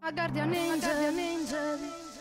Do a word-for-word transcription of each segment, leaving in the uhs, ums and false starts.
A Guardian Angel, Guardian Angel.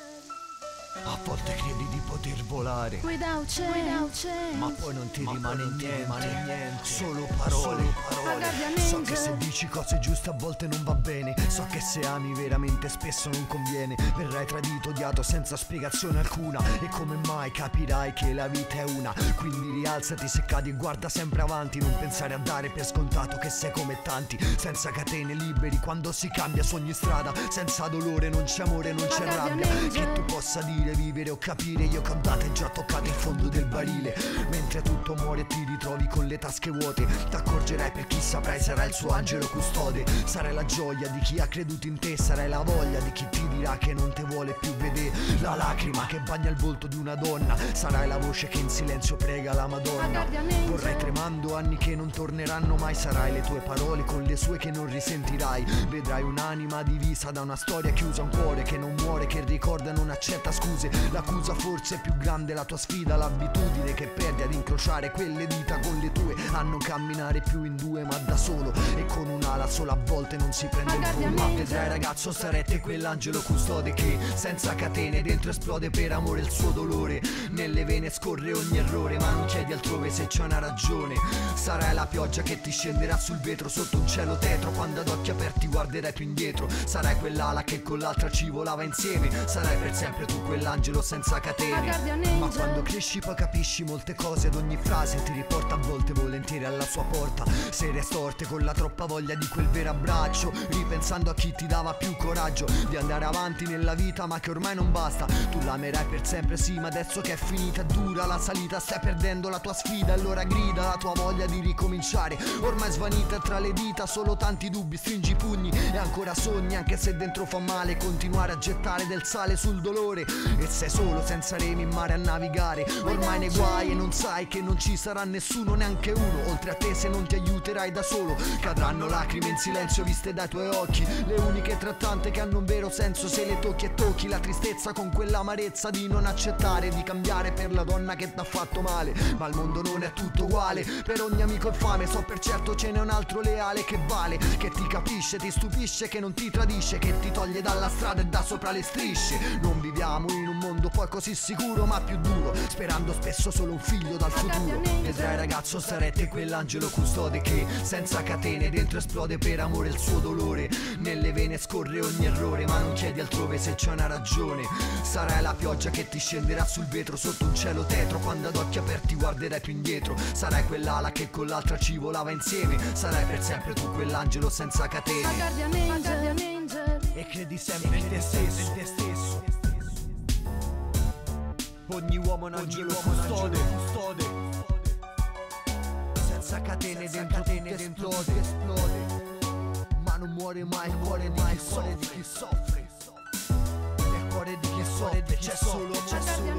A volte credi di poter volare, Without change, without change. ma poi non ti Ma rimane poi non ti niente, rimane niente. Solo parole, Solo parole. So che se dici cose giuste a volte non va bene. So che se ami veramente spesso non conviene. Verrai tradito, odiato senza spiegazione alcuna. E come mai capirai che la vita è una. Quindi rialzati se cadi e guarda sempre avanti. Non pensare a dare per scontato che sei come tanti. Senza catene, liberi quando si cambia, sogni strada. Senza dolore non c'è amore, non c'è rabbia. Che tu possa dire, vivere o capire. Io che ho dato e già toccato il fondo del barile. Mentre tutto muore e ti ritrovi con le tasche vuote. T'accorgerai per chi saprai sarà il suo angelo custode. Sarai la gioia di chi ha creduto in te. Sarai la voglia di chi ti dirà che non te vuole più vedere. La lacrima che bagna il volto di una donna. Sarai la voce che in silenzio prega la Madonna. Vorrai tremando anni che non torneranno mai. Sarai le tue parole con le sue che non risentirai. Vedrai un'anima divisa da una storia chiusa. Un cuore che non muore, che ricorda e non accetta scuse. L'accusa forse è più grande, la tua sfida, l'abitudine che perdi ad incrociare quelle dita con le tue. A non camminare più in due ma da solo. E con un'ala sola a volte non si prende il volo. Ma vedrai ragazzo, sarete quell'angelo custode che senza catene dentro esplode per amore il suo dolore. Nelle vene scorre ogni errore, ma non chiedi altrove se c'è una ragione. Sarai la pioggia che ti scenderà sul vetro sotto un cielo tetro. Quando ad occhi aperti guarderai più indietro. Sarai quell'ala che con l'altra ci volava insieme. Sarai per sempre tu quell'angelo senza catene. Ma quando cresci poi capisci molte cose. Ad ogni frase ti riporta a volte volentieri alla sua porta. Sere storte con la troppa voglia di quel vero abbraccio. Ripensando a chi ti dava più coraggio di andare avanti nella vita, ma che ormai non basta. Tu l'amerai per sempre sì, ma adesso che è finita è dura la salita. Stai perdendo la tua sfida, allora grida la tua voglia di ricominciare. Ormai svanita tra le dita, solo tanti dubbi, stringi i pugni e ancora sogni. Anche se dentro fa male continuare a gettare del sale sul dolore. E sei solo senza remi in mare a navigare. Ormai nei guai e non sai che non ci sarà nessuno, neanche uno oltre a te se non ti aiuterai da solo. Cadranno lacrime in silenzio viste dai tuoi occhi, le uniche tra tante che hanno un vero senso se le tocchi e tocchi. La tristezza con quell'amarezza di non accettare di cambiare per la donna che t'ha fatto male. Ma il mondo non è tutto uguale, per ogni amico infame so per certo ce n'è un altro leale che vale, che ti capisce, ti stupisce, che non ti tradisce, che ti toglie dalla strada e da sopra le strisce. Non viviamo in un mondo poi così sicuro ma più duro, sperando spesso solo un figlio dal futuro. Vedrai ragazzo, sarete quell'angelo custode che senza catene dentro esplode per amore il suo dolore. Nelle vene scorre ogni errore, ma non chiedi altrove se c'è una ragione. Sarai la pioggia che ti scenderà sul vetro sotto un cielo tetro. Quando ad occhi aperti guarderai più indietro. Sarai quell'ala che con l'altra ci volava insieme. Sarai per sempre tu quell'angelo senza catene. A Guardian Angel, Guardian Angel. E credi sempre in te stesso, in te stesso. Ogni uomo è un angelo custode, custode. Senza catene dentro catene dentro ti esplode. Ma non muore mai il cuore di chi soffre. Nel cuore di chi soffre c'è solo, c'è solo